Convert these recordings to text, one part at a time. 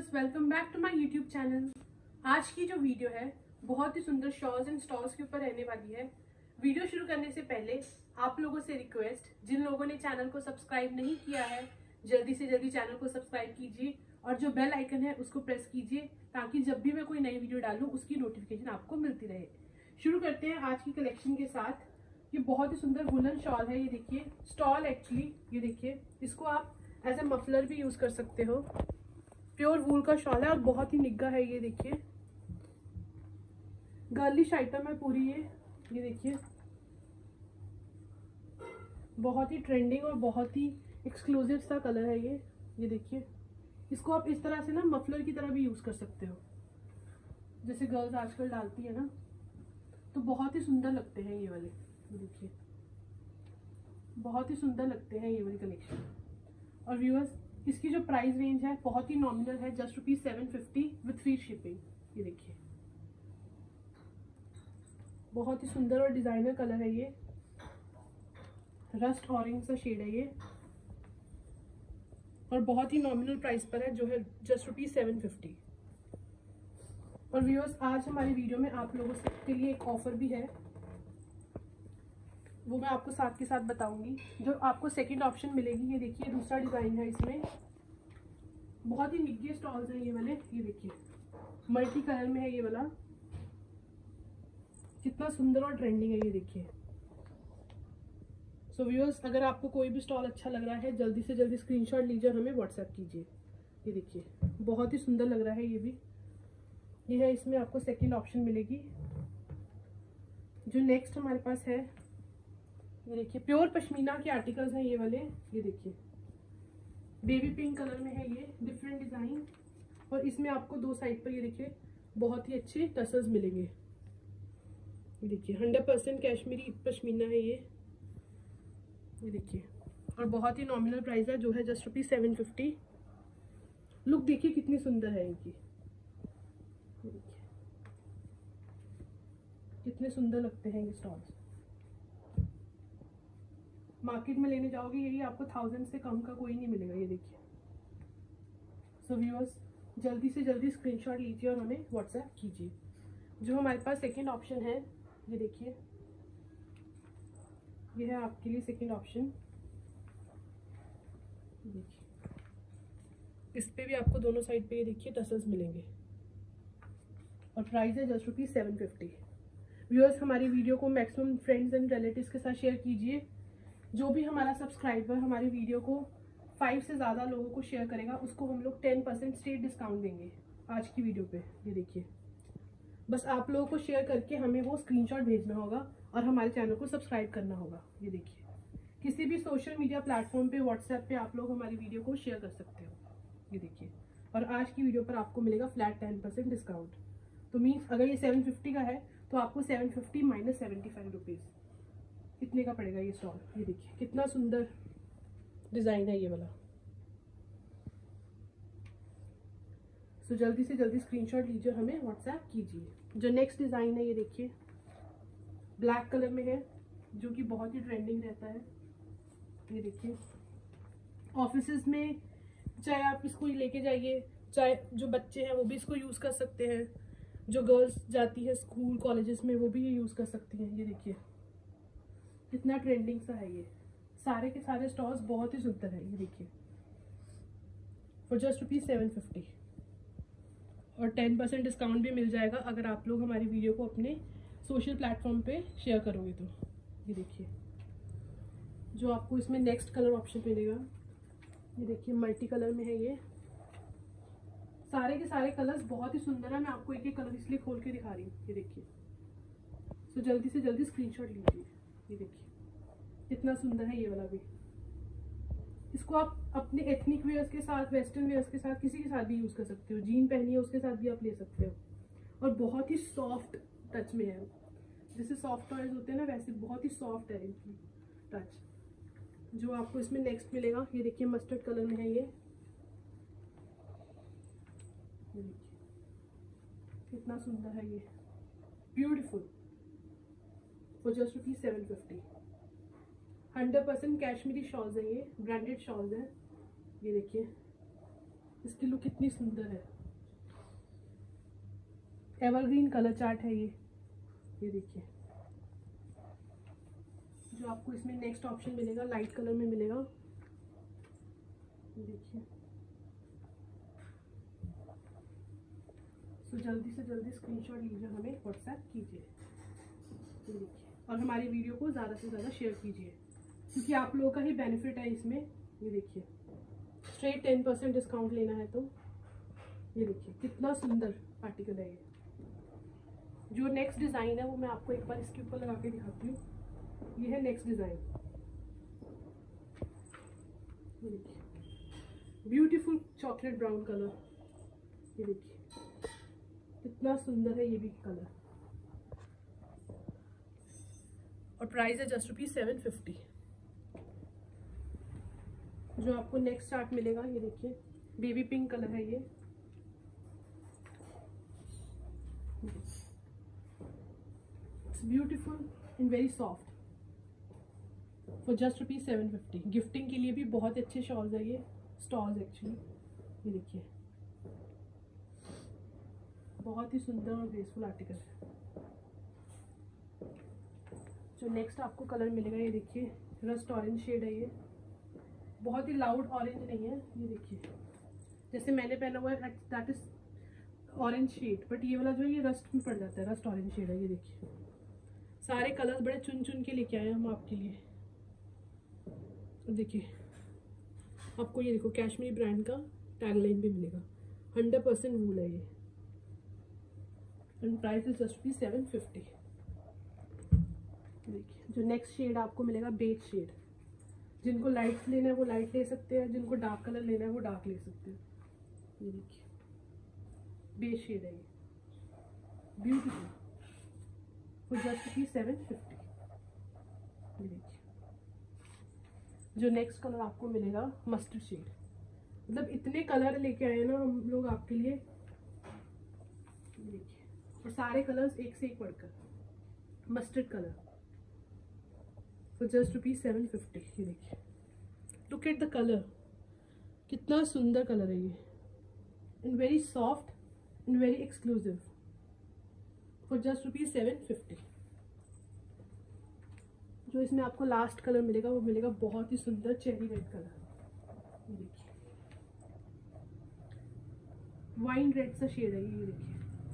Viewers, welcome back to my YouTube channel. आज की जो वीडियो है बहुत ही सुंदर शॉल्स एंड स्टॉल्स के ऊपर रहने वाली है। वीडियो शुरू करने से पहले आप लोगों से रिक्वेस्ट, जिन लोगों ने चैनल को सब्सक्राइब नहीं किया है जल्दी से जल्दी चैनल को सब्सक्राइब कीजिए और जो बेल आइकन है उसको प्रेस कीजिए ताकि जब भी मैं कोई नई वीडियो डालूं उसकी नोटिफिकेशन आपको मिलती रहे। शुरू करते हैं आज की कलेक्शन के साथ। ये बहुत ही सुंदर वुलन शॉल है। ये देखिए स्टॉल, एक्चुअली ये देखिए, इसको आप एज ए मफलर भी यूज कर सकते हो। प्योर वूल का शॉल है और बहुत ही निग्गा है। ये देखिए गर्लिश आइटम है पूरी। ये देखिए बहुत ही ट्रेंडिंग और बहुत ही एक्सक्लूसिव सा कलर है ये देखिए, इसको आप इस तरह से ना मफलर की तरह भी यूज कर सकते हो, जैसे गर्ल्स आजकल डालती है ना, तो बहुत ही सुंदर लगते हैं ये वाले। ये देखिए बहुत ही सुंदर लगते हैं ये वाली कलेक्शन। और व्यूअर्स, इसकी जो प्राइस रेंज है बहुत ही नॉमिनल है, जस्ट ₹750 विथ फ्री शिपिंग। ये देखिए बहुत ही सुंदर और डिजाइनर कलर है। ये रस्ट ऑरेंज सा शेड है ये, और बहुत ही नॉमिनल प्राइस पर है, जो है जस्ट ₹750। और व्यूअर्स, आज हमारी वीडियो में आप लोगों के लिए एक ऑफर भी है, वो मैं आपको साथ के साथ बताऊंगी। जो आपको सेकंड ऑप्शन मिलेगी, ये देखिए दूसरा डिजाइन है। इसमें बहुत ही निग्गे स्टॉल्स हैं ये वाले। ये देखिए मल्टी कलर में है ये वाला, कितना सुंदर और ट्रेंडिंग है। ये देखिए सो व्यूअर्स, अगर आपको कोई भी स्टॉल अच्छा लग रहा है जल्दी से जल्दी स्क्रीनशॉट लीजिए और हमें व्हाट्सएप कीजिए। ये देखिए बहुत ही सुंदर लग रहा है ये भी। ये है, इसमें आपको सेकंड ऑप्शन मिलेगी। जो नेक्स्ट हमारे पास है, ये देखिए प्योर पश्मीना के आर्टिकल्स हैं ये वाले। ये देखिए बेबी पिंक कलर में है ये, डिफरेंट डिजाइन, और इसमें आपको दो साइड पर ये देखिए बहुत ही अच्छे टसल्स मिलेंगे। ये देखिए 100% कश्मीरी पश्मीना है ये देखिए, और बहुत ही नॉमिनल प्राइस है, जो है जस्ट ₹750। लुक देखिए कितनी सुंदर है इनकी। देखिए कितने सुंदर लगते हैं ये स्टॉल्स। मार्केट में लेने जाओगे यही आपको 1000 से कम का कोई नहीं मिलेगा। ये देखिए सो व्यूअर्स, जल्दी से जल्दी स्क्रीनशॉट लीजिए और हमें व्हाट्सएप कीजिए। जो हमारे पास सेकंड ऑप्शन है, ये देखिए ये है आपके लिए सेकंड ऑप्शन। देखिए इस पे भी आपको दोनों साइड पे ये देखिए टसल्स मिलेंगे, और प्राइस है जस्ट ₹750। व्यूअर्स, हमारी वीडियो को मैक्सिमम फ्रेंड्स एंड रिलेटिव्स के साथ शेयर कीजिए। जो भी हमारा सब्सक्राइबर हमारी वीडियो को 5 से ज़्यादा लोगों को शेयर करेगा उसको हम लोग 10% स्ट्रेट डिस्काउंट देंगे आज की वीडियो पे। ये देखिए बस आप लोगों को शेयर करके हमें वो स्क्रीनशॉट भेजना होगा और हमारे चैनल को सब्सक्राइब करना होगा। ये देखिए किसी भी सोशल मीडिया प्लेटफॉर्म पे, व्हाट्सएप पे आप लोग हमारी वीडियो को शेयर कर सकते हो। ये देखिए, और आज की वीडियो पर आपको मिलेगा फ्लैट 10% डिस्काउंट। तो मीन्स अगर ये 750 का है तो आपको 750 माइनस ₹75 इतने का पड़ेगा ये स्टॉल। ये देखिए कितना सुंदर डिजाइन है ये वाला। सो जल्दी से जल्दी स्क्रीनशॉट लीजिए और हमें व्हाट्सएप कीजिए। जो नेक्स्ट डिजाइन है, ये देखिए ब्लैक कलर में है, जो कि बहुत ही ट्रेंडिंग रहता है। ये देखिए ऑफिसेज में चाहे आप इसको लेके जाइए, चाहे जो बच्चे हैं वो भी इसको यूज कर सकते हैं, जो गर्ल्स जाती है स्कूल कॉलेजेस में वो भी ये यूज कर सकती हैं। ये देखिए कितना ट्रेंडिंग सा है ये। सारे के सारे स्टॉल्स बहुत ही सुंदर है। ये देखिए फॉर जस्ट ₹750, और 10% डिस्काउंट भी मिल जाएगा अगर आप लोग हमारी वीडियो को अपने सोशल प्लेटफॉर्म पे शेयर करोगे तो। ये देखिए जो आपको इसमें नेक्स्ट कलर ऑप्शन मिलेगा, ये देखिए मल्टी कलर में है ये। सारे के सारे कलर्स बहुत ही सुंदर है, मैं आपको एक एक कलर इसलिए खोल के दिखा रही हूँ। ये देखिए सो जल्दी से जल्दी स्क्रीनशॉट लीजिए। ये देखिए कितना सुंदर है ये वाला भी। इसको आप अपने एथनिक वेयर्स के साथ, वेस्टर्न वेयर्स के साथ, किसी के साथ भी यूज कर सकते हो। जीन पहनी है उसके साथ भी आप ले सकते हो, और बहुत ही सॉफ्ट टच में है। जैसे सॉफ्ट टॉयज होते हैं ना, वैसे बहुत ही सॉफ्ट है इनकी टच। जो आपको इसमें नेक्स्ट मिलेगा, ये देखिए मस्टर्ड कलर में है ये देखिए कितना सुंदर है ये, beautiful, for just ₹750। 100% Kashmiri shawls है ये, ब्रांडेड शॉल्स है। ये देखिए इसकी लुक कितनी सुंदर है। एवरग्रीन कलर चार्ट है ये देखिए। जो आपको इसमें नेक्स्ट ऑप्शन मिलेगा लाइट कलर में मिलेगा, देखिए। तो जल्दी से जल्दी स्क्रीनशॉट लीजिए, हमें व्हाट्सएप कीजिए, देखिए। और हमारी वीडियो को ज़्यादा से ज़्यादा शेयर कीजिए, क्योंकि आप लोगों का ही बेनिफिट है इसमें। ये देखिए, स्ट्रेट 10% डिस्काउंट लेना है तो ये देखिए कितना सुंदर आर्टिकल है ये। जो नेक्स्ट डिज़ाइन है वो मैं आपको एक बार इसके ऊपर लगा के दिखाती हूँ। ये है नेक्स्ट डिज़ाइन, ये देखिए ब्यूटीफुल चॉकलेट ब्राउन कलर। ये देखिए कितना सुंदर है ये भी कलर, और प्राइस है जस्ट ₹750। जो आपको नेक्स्ट चार्ट मिलेगा ये देखिए बेबी पिंक कलर है ये। It's beautiful and very soft for just ₹750। Gifting के लिए भी बहुत अच्छे शॉल्स है ये, स्टॉल्स एक्चुअली। ये देखिए बहुत ही सुंदर और ग्रेसफुल आर्टिकल है। जो नेक्स्ट आपको कलर मिलेगा ये देखिए रस्ट ऑरेंज शेड है ये। बहुत ही लाउड ऑरेंज नहीं है, ये देखिए जैसे मैंने पहना हुआ है that is orange shade, but ये वाला जो है ये रस्ट में पड़ जाता है, रस्ट ऑरेंज शेड है। ये देखिए सारे कलर्स बड़े चुन चुन के लेके आए हैं हम आपके लिए। देखिए आपको ये देखो कैश्मीरी ब्रांड का टैगलाइन भी मिलेगा, 100% वूल है ये, एंड प्राइस इज जस्ट ₹750। देखिए जो नेक्स्ट शेड आपको मिलेगा बेज शेड। जिनको लाइट लेना है वो लाइट ले सकते हैं, जिनको डार्क कलर लेना है वो डार्क ले सकते हैं। ये देखिए बेज शेड है ये, ब्यूटीफुल फॉर जस्ट ₹750। ये देखिए जो नेक्स्ट कलर आपको मिलेगा मस्टर्ड शेड। मतलब इतने कलर लेके आए हैं ना हम लोग आपके लिए, देखिए, और सारे कलर्स एक से एक बढ़कर। Mustard colour for just ₹750। ये देखिए लुक एट द कलर, कितना सुंदर कलर है ये, and very soft and very exclusive for just ₹750। जो इसमें आपको लास्ट कलर मिलेगा वो मिलेगा बहुत ही सुंदर चेरी रेड कलर। ये देखिए वाइन रेड सा शेड है ये देखिए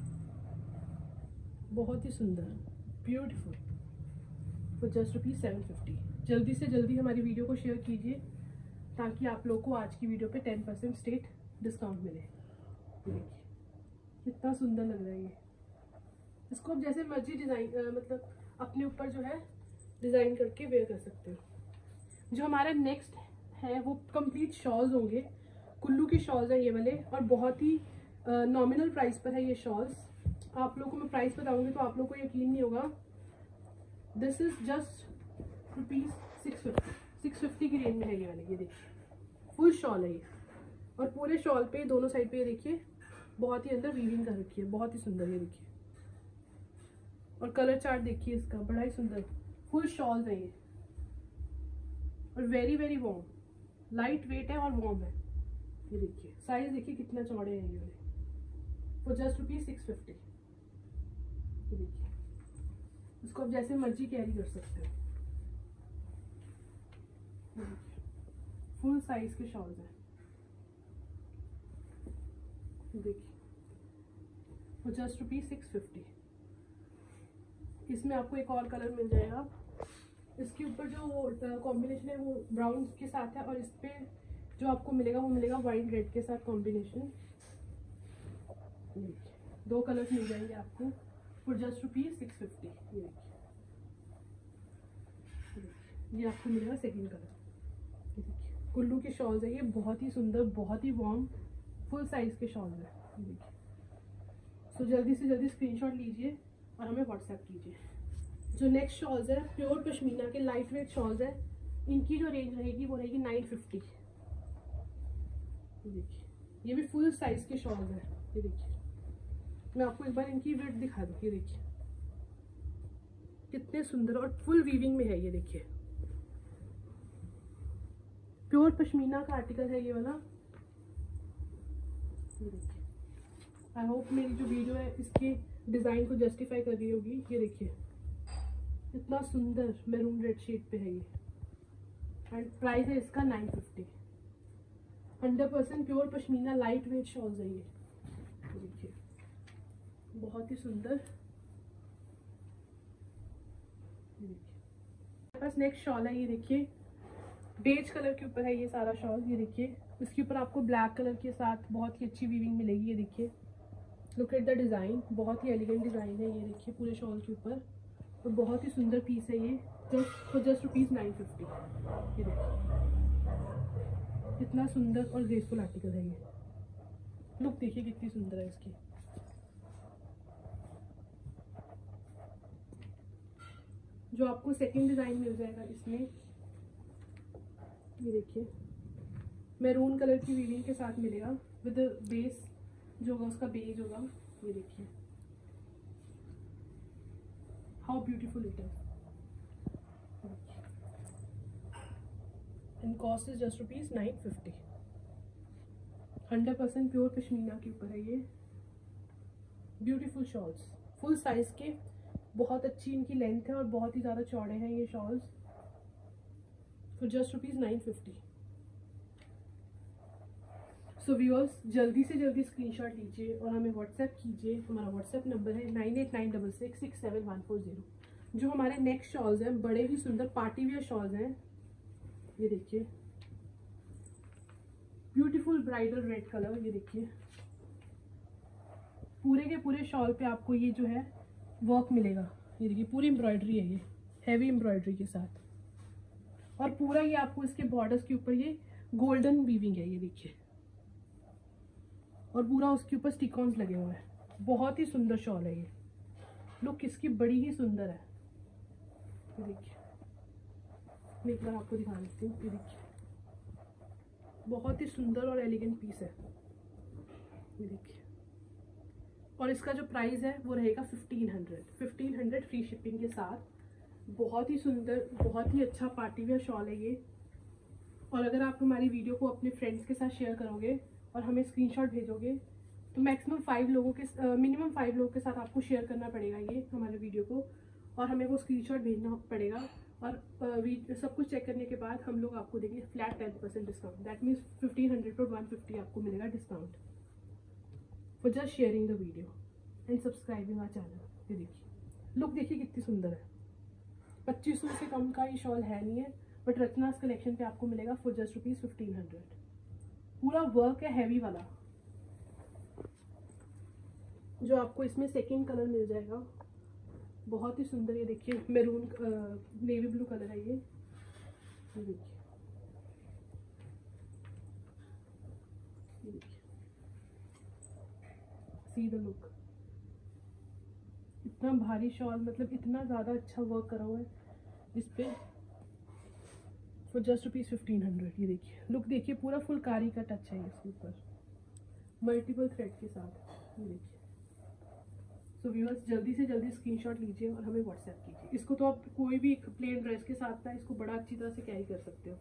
बहुत ही सुंदर ब्यूटीफुल फॉर जस्ट ₹750। जल्दी से जल्दी हमारी वीडियो को शेयर कीजिए ताकि आप लोग को आज की वीडियो पे 10% स्टेट डिस्काउंट मिले। ये देखिए कितना सुंदर लग रहा है ये। इसको आप जैसे मर्जी डिज़ाइन मतलब अपने ऊपर जो है डिज़ाइन करके वेयर कर सकते हो। जो हमारा नेक्स्ट है वो कंप्लीट शॉल्स होंगे, कुल्लू की शॉल्स है ये वाले, और बहुत ही नॉमिनल प्राइस पर है ये शॉल्स। आप लोगों को मैं प्राइस बताऊंगी तो आप लोगों को यकीन नहीं होगा। दिस इज जस्ट ₹650 की रेंज में है ये वाले। ये देखिए फुल शॉल है ये, और पूरे शॉल पे दोनों साइड पे ये देखिए बहुत ही अंदर वीविंग कर रखी है, बहुत ही सुंदर। ये देखिए और कलर चार्ट देखिए इसका, बड़ा ही सुंदर फुल शॉल्स है ये, और very very warm, light weight है और वार्म है। ये देखिए साइज देखिए कितना चौड़े हैं ये वाले फॉर जस्ट ₹650। ये देखिए इसको आप जैसे मर्जी कैरी कर सकते हो। फुल साइज के शॉल्स हैं, देखिए फॉर जस्ट ₹650। इसमें आपको एक और कलर मिल जाएगा। इसके ऊपर जो वो कॉम्बिनेशन है वो ब्राउन के साथ है, और इस पे जो आपको मिलेगा वो मिलेगा वाइन रेड के साथ कॉम्बिनेशन। दो कलर्स मिल जाएंगे आपको फॉर जस्ट ₹650। ये देखिए ये आपको मिलेगा सेकंड कलर। ये देखिए कुल्लू के शॉल्स है ये, बहुत ही सुंदर, बहुत ही वार्म, फुल साइज के शॉल्स है। ये देखिए सो जल्दी से जल्दी स्क्रीनशॉट लीजिए और हमें व्हाट्सएप कीजिए। जो नेक्स्ट शॉल्स है प्योर पश्मीना के लाइट वेट शॉल्स है, इनकी जो रेंज रहेगी वो रहेगी 950। ये देखिए ये भी फुल साइज के शॉल्स है। ये देखिए मैं आपको एक बार इनकी विड्थ दिखा दूँ। ये देखिए कितने सुंदर और फुल वीविंग में है। ये देखिए प्योर पश्मीना का आर्टिकल है ये वाला। ये देखिए आई होप मेरी जो वीडियो है इसके डिज़ाइन को जस्टिफाई कर रही होगी। ये देखिए इतना सुंदर मैरून रेड शेड पे है ये, एंड प्राइस है इसका 950। 100% pure pashmina lightweight shawls है ये। देखिए बहुत ही सुंदर। मेरे पास नेक्स्ट शॉल है, ये देखिए बेज कलर के ऊपर है ये सारा शॉल। ये देखिए इसके ऊपर आपको ब्लैक कलर के साथ बहुत ही अच्छी वीविंग मिलेगी। ये देखिए लुक एट द डिज़ाइन, बहुत ही एलिगेंट डिज़ाइन है ये देखिए पूरे शॉल के ऊपर, और बहुत ही सुंदर पीस है ये। Just rupees 950। ये देखिए इतना सुंदर और ग्रेसफुल आर्टिकल है ये। लुक देखिए कितनी सुंदर है इसकी। जो आपको सेकंड डिज़ाइन मिल जाएगा इसमें, ये देखिए मैरून कलर की वीविंग के साथ मिलेगा विद बेस जो होगा उसका बेज होगा। ये देखिए how beautiful it is, and cost is just rupees 950। 100% pure pashmina के ऊपर है ये। ब्यूटीफुल शॉल्स फुल साइज के, बहुत अच्छी इनकी लेंथ है और बहुत ही ज़्यादा चौड़े हैं ये shawls, for just rupees 950। So viewers जल्दी से जल्दी स्क्रीनशॉट लीजिए और हमें व्हाट्सएप कीजिए। हमारा व्हाट्सएप नंबर है 9896667140। जो हमारे नेक्स्ट शॉल्स हैं बड़े ही सुंदर पार्टी वेयर शॉल्स हैं। ये देखिए ब्यूटीफुल ब्राइडल रेड कलर। ये देखिए पूरे के पूरे शॉल पे आपको ये जो है वर्क मिलेगा। ये देखिए पूरी एम्ब्रॉयडरी है ये, हैवी एम्ब्रॉयडरी के साथ, और पूरा ये आपको इसके बॉर्डर्स के ऊपर ये गोल्डन वीविंग है। ये देखिए और पूरा उसके ऊपर स्टिक ऑन्स लगे हुए हैं। बहुत ही सुंदर शॉल है ये। लुक इसकी बड़ी ही सुंदर है। ये देखिए मैं एक बार आपको दिखा देती हूँ। ये देखिए बहुत ही सुंदर और एलिगेंट पीस है। ये देखिए और इसका जो प्राइस है वो रहेगा 1500 फ्री शिपिंग के साथ। बहुत ही सुंदर बहुत ही अच्छा पार्टी वेयर शॉल है ये। और अगर आप हमारी वीडियो को अपने फ्रेंड्स के साथ शेयर करोगे और हमें स्क्रीनशॉट भेजोगे तो मिनिमम 5 लोगों के साथ आपको शेयर करना पड़ेगा ये हमारे वीडियो को, और हमें वो स्क्रीनशॉट भेजना पड़ेगा। और सब कुछ चेक करने के बाद हम लोग आपको देंगे फ्लैट 10% डिस्काउंट। दैट मीन्स 1500 पर 150 आपको मिलेगा discount for just sharing the video and subscribing our channel. ये देखिए लुक देखिए कितनी सुंदर है। 2500 से कम का ये शॉल है नहीं है, बट रत्नास कलेक्शन पे आपको मिलेगा फॉर जस्ट रुपीज़ 1500। पूरा वर्क है हैवी वाला। जो आपको इसमें सेकंड कलर मिल जाएगा बहुत ही सुंदर। ये देखिए मैरून नेवी ब्लू कलर है ये देखिए। ये देखिए सी द लुक, इतना भारी शॉल, मतलब इतना ज़्यादा अच्छा वर्क करा हुआ है इस पे फॉर जस्ट रुपीज़ 1500। ये देखिए लुक देखिए पूरा फुलकारी का टच है इसके ऊपर मल्टीपल थ्रेड के साथ। ये देखिए सो व्यूअर्स जल्दी से जल्दी स्क्रीनशॉट लीजिए और हमें व्हाट्सएप कीजिए। इसको तो आप कोई भी प्लेन ड्रेस के साथ ना इसको बड़ा अच्छी तरह से कैरी कर सकते हो।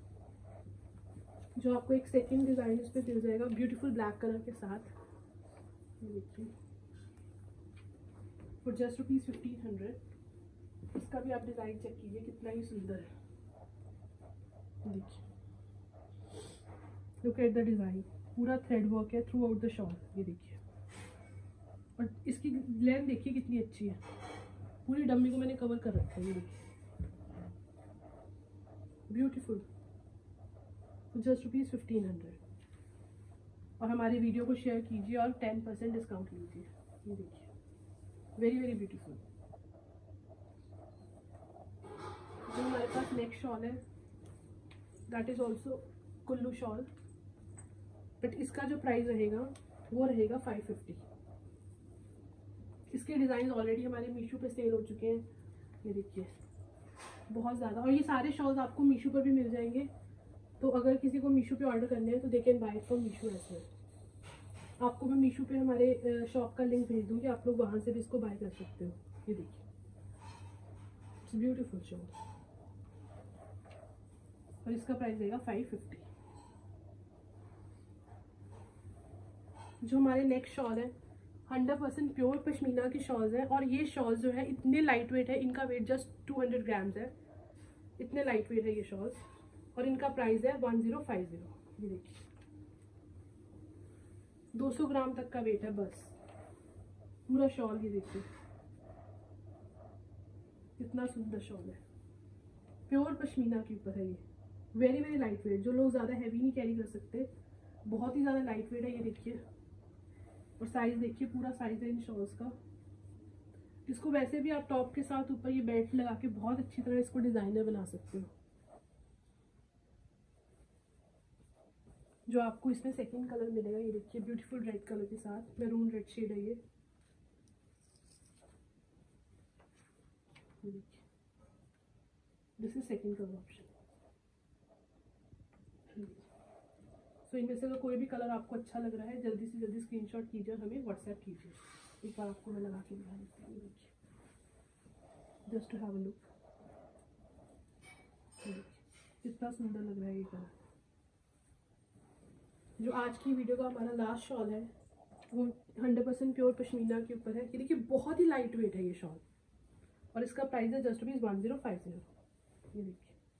जो आपको एक सेकंड डिज़ाइन इस पर मिल जाएगा ब्यूटीफुल ब्लैक कलर के साथ। ये देखिए फॉर जस्ट रुपीज़ 1500। इसका भी आप डिज़ाइन चेक कीजिए कितना ही सुंदर है। देखिए लुक एट द डिज़ाइन, पूरा थ्रेड वर्क है थ्रू आउट द शॉल। ये देखिए और इसकी लेंथ देखिए कितनी अच्छी है। पूरी डम्मी को मैंने कवर कर रखा है। ये देखिए ब्यूटीफुल जस्ट रुपीज़ 1500। और हमारी वीडियो को शेयर कीजिए और 10% डिस्काउंट लीजिए। ये देखिए वेरी वेरी ब्यूटीफुल। जो हमारे पास नेक्स्ट शॉल है that is also Kullu shawl, but इसका जो प्राइस रहेगा वो रहेगा 550। इसके डिज़ाइन ऑलरेडी हमारे मीशो पे सेल हो चुके हैं। ये देखिए बहुत ज़्यादा, और ये सारे शॉल्स आपको मीशो पर भी मिल जाएंगे। तो अगर किसी को मीशो पे ऑर्डर करने हैं तो they can buy from Meesho as well. आपको मैं मीशो पे हमारे शॉप का लिंक भेज दूँगी, आप लोग वहाँ से भी इसको बाय कर सकते हो। ये देखिए इट्स ब्यूटीफुल शॉल और इसका प्राइस रहेगा 550। जो हमारे नेक्स्ट शॉल है 100% प्योर पश्मीना की शॉल्स हैं और ये शॉल्स जो है इतने लाइट वेट है, इनका वेट जस्ट 200 ग्राम्स है, इतने लाइट वेट है ये शॉल्स और इनका प्राइस है 1050। ये देखिए 200 ग्राम तक का वेट है बस पूरा शॉल। ये देखिए कितना सुंदर शॉल है, प्योर पश्मीना के ऊपर है ये, वेरी वेरी लाइट वेट। जो लोग ज़्यादा हैवी नहीं कैरी कर सकते, बहुत ही ज़्यादा लाइट वेट है। ये देखिए और साइज देखिए, पूरा साइज है इन शॉल्स का। इसको वैसे भी आप टॉप के साथ ऊपर ये बेल्ट लगा के बहुत अच्छी तरह इसको डिज़ाइनर बना सकते हो। जो आपको इसमें सेकंड कलर मिलेगा, ये देखिए ब्यूटीफुल रेड कलर के साथ, मैरून रेड शेड है ये देखिए, this is second colour option. So इनमें से अगर कोई भी कलर आपको अच्छा लग रहा है, जल्दी से जल्दी स्क्रीनशॉट कीजिए और हमें व्हाट्सएप कीजिए। एक बार आपको मैं लगा के दिखा देती हूँ, देखिए just to have a look, कितना सुंदर लग रहा है ये कलर। जो आज की वीडियो का हमारा लास्ट शॉल है वो 100% प्योर पश्मीना के ऊपर है। ये देखिए बहुत ही लाइट वेट है ये शॉल और इसका प्राइस है जस्ट रुपीज 1050। ये देखिए,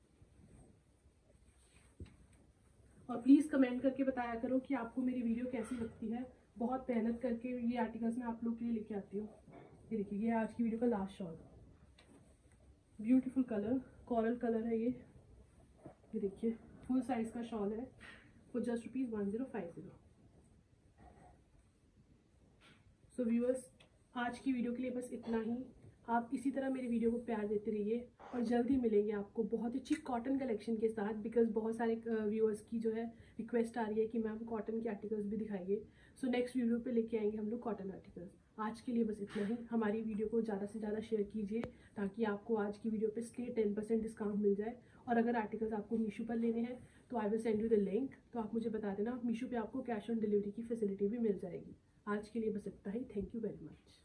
और प्लीज़ कमेंट करके बताया करो कि आपको मेरी वीडियो कैसी लगती है। बहुत मेहनत करके ये आर्टिकल्स मैं आप लोग के लिए लेके आती हूँ। ये देखिए ये आज की वीडियो का last shawl, beautiful colour, coral colour है ये देखिए फुल साइज का शॉल है वो जस्ट रुपीज 1050। सो व्यूअर्स, आज की वीडियो के लिए बस इतना ही। आप इसी तरह मेरी वीडियो को प्यार देते रहिए और जल्दी मिलेंगे आपको बहुत अच्छी कॉटन कलेक्शन के साथ, बिकॉज बहुत सारे व्यूअर्स की जो है रिक्वेस्ट आ रही है कि मैम कॉटन के आर्टिकल्स भी दिखाइए। सो नेक्स्ट वीडियो पे लेके आएंगे हम लोग कॉटन आर्टिकल्स। आज के लिए बस इतना ही। हमारी वीडियो को ज़्यादा से ज़्यादा शेयर कीजिए ताकि आपको आज की वीडियो पे स्ट्रेट 10% डिस्काउंट मिल जाए। और अगर आर्टिकल्स आपको मीशो पर लेने हैं तो I will send you the link, तो आप मुझे बता देना। मीशो पे आपको कैश ऑन डिलीवरी की फैसिलिटी भी मिल जाएगी। आज के लिए बस इतना ही। Thank you very much.